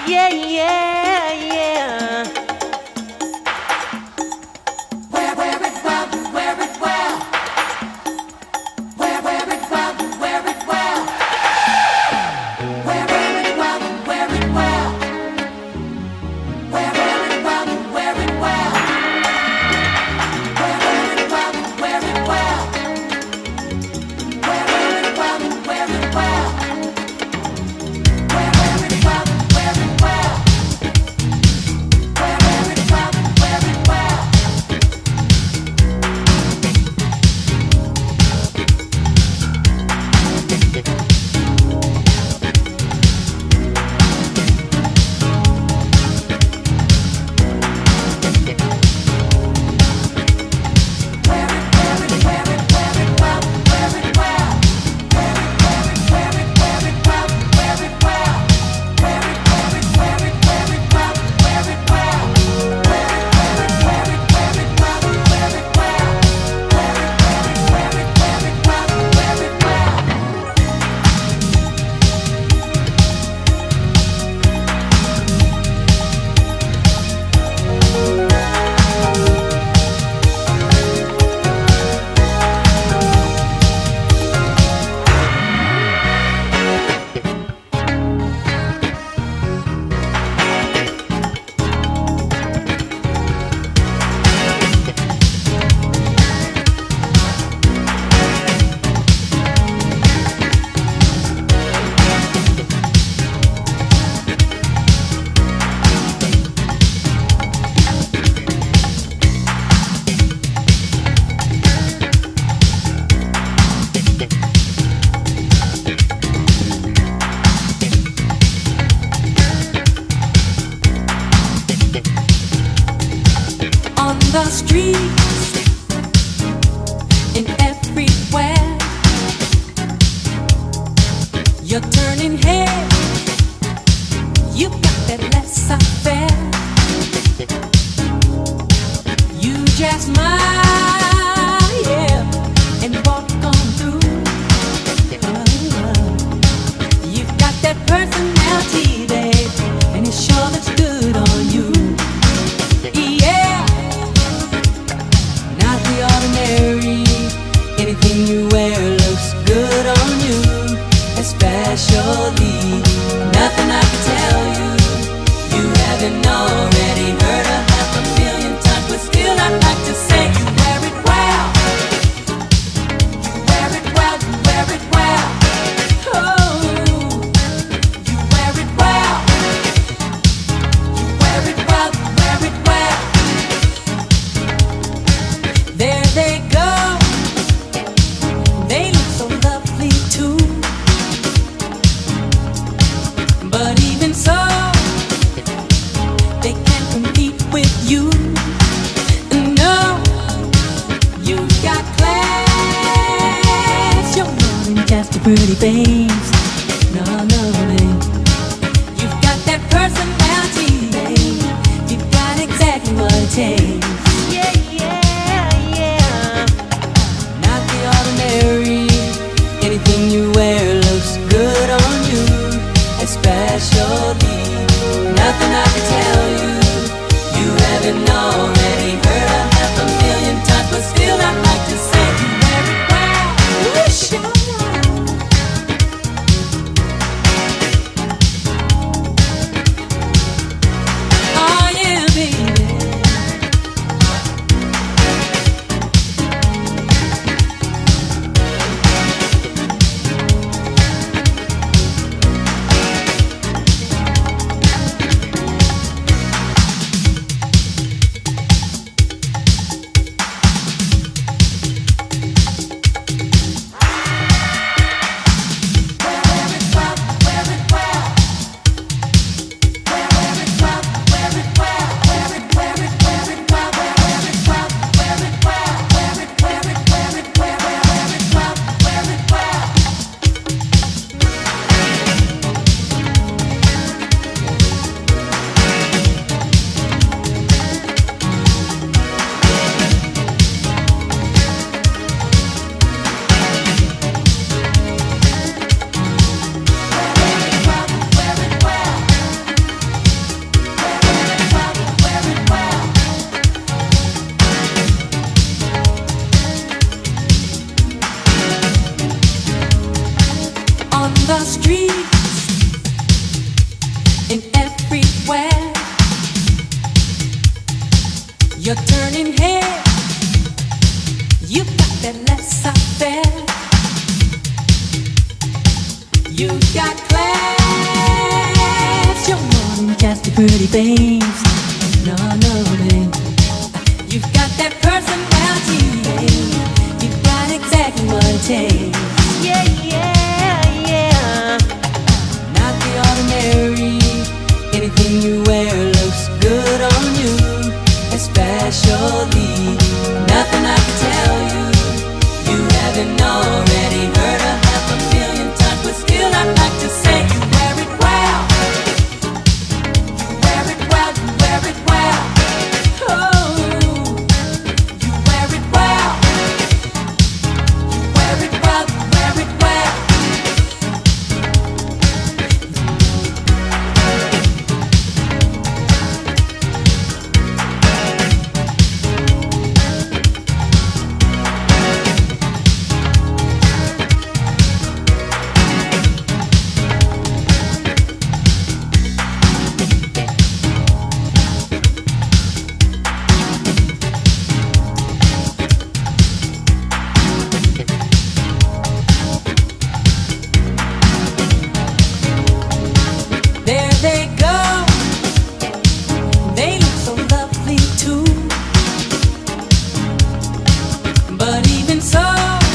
Yeah, yeah, yeah. Wear it well, wear it well. Wear it well, wear it well. Wear it well, wear it well. Wear it well, wear it well. Wear it well, wear it well. Wear it well, wear it well. Wear it well, wear it well. Wear it well, wear it well. On the streets and everywhere, you're turning heads. You got that laissez-faire. You just smile, yeah, and walk on through. You've got that personality, babe, and it sure looks good on you. Yeah, not the ordinary. Anything you wear looks good on you, especially nothing I can tell you you haven't already heard a 500,000 times, but still I'd like to say you wear it well. You wear it well, you wear it well. Oh, you wear it well. You wear it well, you wear it well. There they go. They look so lovely too. But even so, they can't compete with you. No, you've got class. You're more than just a pretty face. No, no, babe. You've got that personality, babe. You've got exactly what it takes. Yeah, yeah, yeah. Not the ordinary. Anything you wear looks good on you, especially nothing I can tell you you haven't already heard a 500,000 times, but still I'd like to say you wear it well. Wish you oh yeah, baby. You're turning head. You've got that laissez-faire. You've got class. You're more than just a pretty face. No, no, babe. You've got that personality. You've got exactly what it takes. Yeah, yeah, yeah. Not the ordinary. Anything you wear looks good on you. Especially nothing I can tell you you haven't already heard a 500,000 times. But still I'd like to say you wear it well. You wear it well, you wear it well. Oh, you wear it well. You wear it well, you wear it well. There they go. They look so lovely too. But even so,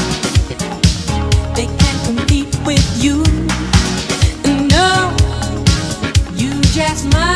they can't compete with you. No, you just might.